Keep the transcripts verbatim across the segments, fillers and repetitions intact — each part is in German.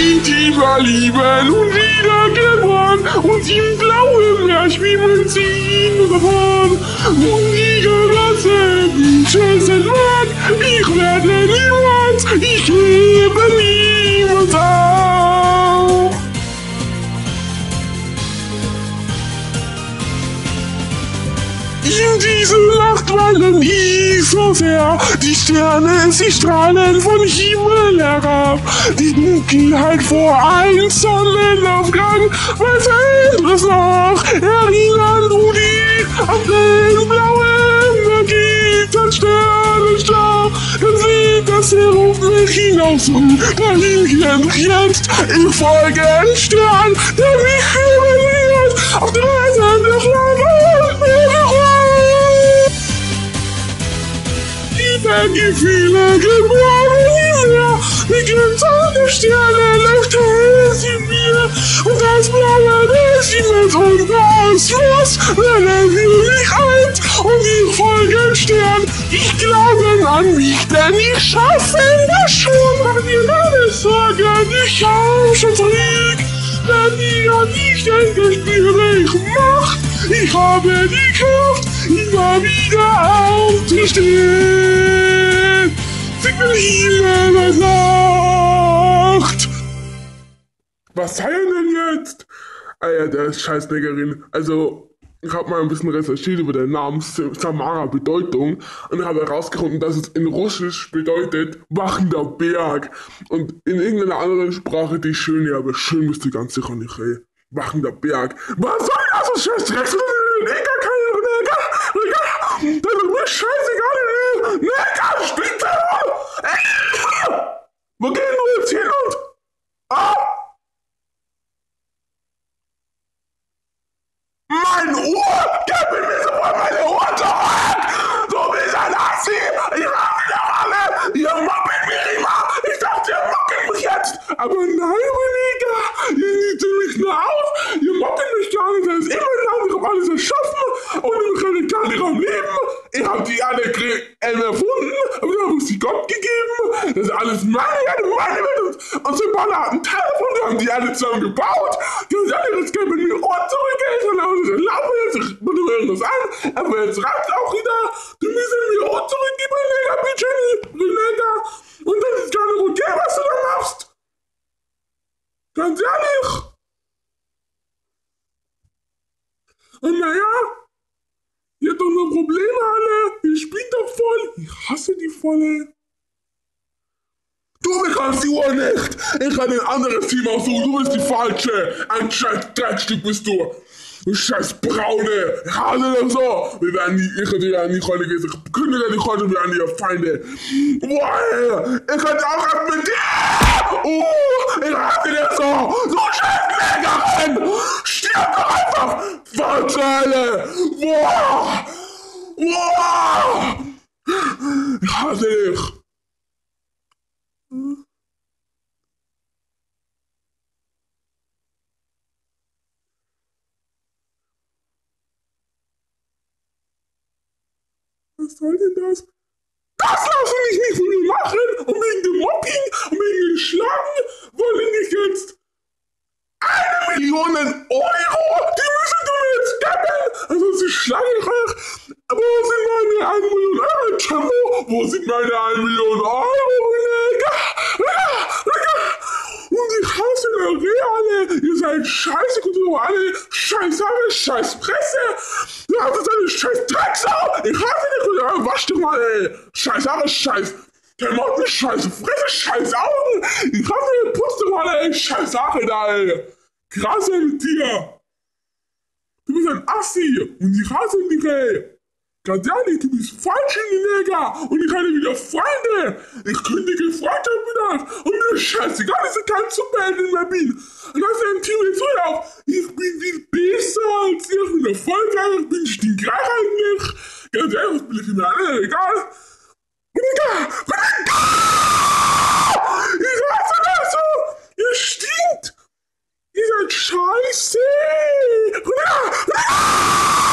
die war lieben und wiedergeboren und im blauen Meer schwimmen sie in davon. Und die Gelasse Wünsche sind wahr, ich werde niemals, ich gebe niemals auf. In dieser Nacht wallen ich so sehr, die Sterne, sie strahlen vom Himmel herab. Die Dunkelheit vor einem Sonnenaufgang, was anderes noch, erinnern du dich an den blauen, da gibt ein Sternenstaub. Dann sieht das er auf mich hinaus und dahin geht jetzt, ich folge ein Stern, der mich überliert, auf der Reise der Flamme und der die Gefühle geboren in mir, die Grenze der Sterne leuchtet in mir und das Blaue des Himmels und das Los, wenn er will mich eint und ich folge dem Stern, ich glaube an mich, denn ich schaffe das schon, mach dir keine Sorgen, ich hab schon zurück, wenn ich an dich denke, spüre ich Macht, ich habe die Kraft, immer wieder aufzustehen. Sing mir Liebe Nacht. Was sei denn jetzt? Ah ja, der Scheißneggerin. Also, ich habe mal ein bisschen recherchiert über den Namen Samara Bedeutung und habe herausgefunden, dass es in Russisch bedeutet wachender Berg. Und in irgendeiner anderen Sprache die schöne, aber schön bist du ganz sicher nicht, ey. Wachender Berg. Was soll das? So scheiß Dreck? Neger, keine Neger, Neger, das ist mir scheißegal, Neger, stinkt der. Wo gehen wir jetzt hin und? Ah! Mein Ohr! Gib mir sofort meine Ohr zurück! Du bist ein Assi! Ich hab wieder alle! Ihr mobbelt mich immer! Ich dachte, ihr mockelt mich jetzt! Aber nein, Neger! Ihr sieht mich nur auf! Ihr mockelt mich gar nicht! Das ist immer lang, ich hab alles erschaffen! Und ich rede gar nicht am Leben! Ich hab die alle erfunden! Und dann hab ich sie Gott gegeben! Das ist alles meine Erde, meine Welt! Und Symbole hat einen Teil davon, wir haben die alle zusammen gebaut! Ganz ehrlich, jetzt geben mir Ohr zurück! Ich erlaube jetzt, ich bitte mir das an, aber jetzt reicht's auch wieder. Du müssen mir auch zurückgeben, Neger, bitte, Neger. Und das ist gar nicht okay, was du da machst. Ganz ehrlich. Und naja, ihr habt doch nur Probleme alle. Ihr spielt doch voll. Ich hasse die volle. Du bekommst die Uhr nicht. Ich kann ein anderes Team aussuchen. Du bist die falsche. Ein scheiß Dreckstück bist du. Du scheiß Braune! Ich hasse das so! Wir werden die, ich hätte ja nicht heute gesagt, ich kündige nicht heute, wir werden die Feinde! Boah! Ich hätte auch was mit dir! Uh! Ich hasse das so! So scheiß Negerin! Stirb doch einfach! Verzähle! Boah! Boah! Ich hasse dich! Hm? Was soll denn das? Das lasse ich nicht von mir machen! Und wegen dem Mobbing und wegen dem Schlagen wollen ich jetzt eine Million Euro! Die müssen du mir jetzt geben! Also sie schlagen ich euch! Wo sind meine eine Million Euro, Tempo? Wo sind meine eine Million Euro? Lecker! Lecker! Lecker! Und ich hasse eure alle! Ihr seid scheiße Kulturelle! Scheiß Sache! Scheiß Presse! Du hast eine scheiß Drecksau! Ich hasse dich! Ja, wasch dich mal, ey! Scheiß Sache! Scheiß Klamotten! Scheiß Fresse! Scheiß Augen! Ich hasse dich! Putz dich mal, ey! Scheiß Sache da, ey! Krass, ey, mit dir! Du bist ein Assi! Und ich hasse dich, ey! Ganz ehrlich, du bist falsch in die Neger und ich hatte wieder Freunde. Ich kündige Freundschaft wieder und mir ist scheißegal, dass ich kein Superheld mehr bin. Und das ist ein Team jetzt so auf. Ich bin viel besser als ihr, ich bin erfolgreich, ich bin stinkreich eigentlich. Ganz ehrlich, bin ich mir alle egal. Neger! Neger! Ich hasse das so! Ihr stinkt! Ihr seid scheiße! Neger! Neger!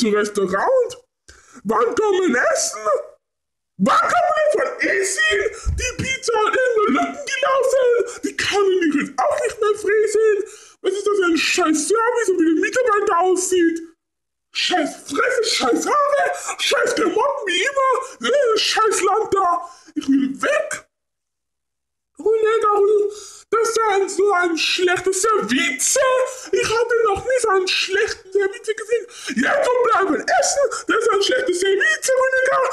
zum Restaurant? Wann kommen Essen? Wann kommen wir von Essen? Die Pizza hat in den Lücken gelaufen. Die kann ich jetzt auch nicht mehr fräsen. Was ist das für ein scheiß Service und wie der Mitarbeiter aussieht? Scheiß Fresse, scheiß Haare, scheiß Klamotten wie immer. Äh, scheiß Land da. Ich will weg. Rüdiger, das ist ein, so ein schlechtes Service. Ich hatte noch nie so einen schlechten Service gesehen. Jetzt so bleiben essen. Das ist ein schlechtes Service, Rüdiger.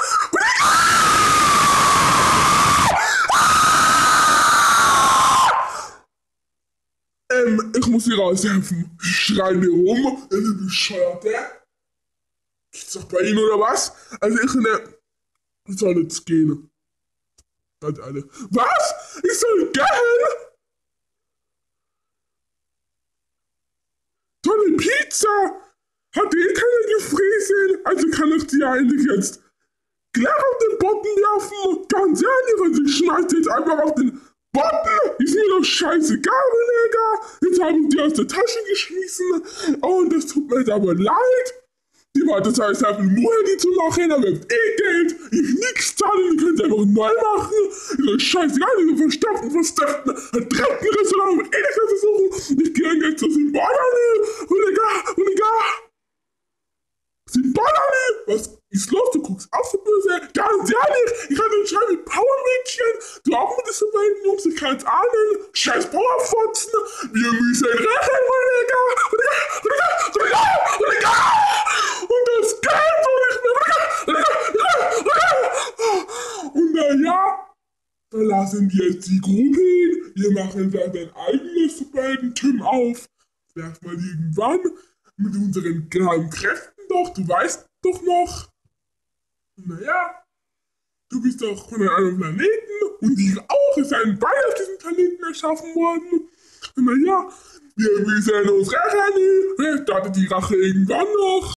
Rüdiger! Ähm, ich muss dir raushelfen. Schreien wir rum. Ist ihr bescheuert, der? Geht's doch bei Ihnen oder was? Also ich, ne, ich soll jetzt gehen. Halt alle. Was? Ich soll gehen? Tolle Pizza! Hat eh keiner gefräsen, also kann ich die eigentlich jetzt gleich auf den Boden werfen. Ganz ehrlich, also ich schmeiß jetzt einfach auf den Boden. Ist mir doch scheißegal, Digga. Jetzt habe ich die aus der Tasche geschmissen. Und das tut mir jetzt aber leid. Die war das heißt, ich habe nur die zu machen, aber ihr habt eh Geld. Ich nix zahlen, ihr könnt es einfach neu machen. Ist doch scheißegal, diese verstopften, verstopften, verdreckten Restaurant mit eh nichts mehr zu suchen. Ich gehe jetzt zu Symbolani. Rüdiger, Rüdiger. Symbolani, was ist los? Du guckst auch so böse. Ganz ehrlich, ich hatte einen Schein mit Powermädchen. Du auch mit diesen beiden Jungs, ich kann es ahnen. Scheiß Powerfotzen. Wir müssen rächen, Rüdiger. Rüdiger, Rüdiger, Rüdiger, Rüdiger. Und das Geld soll nicht mehr. Und naja, da lassen wir jetzt die Gruppe. Wir machen dann ein eigenes Superhelden-Team auf. Vielleicht mal irgendwann mit unseren kleinen Kräften doch. Du weißt doch noch. Und naja, du bist doch von einem anderen Planeten und ich auch. Es seien beide auf diesem Planeten erschaffen worden. Und naja, wir müssen uns rächen. Vielleicht startet die Rache irgendwann noch.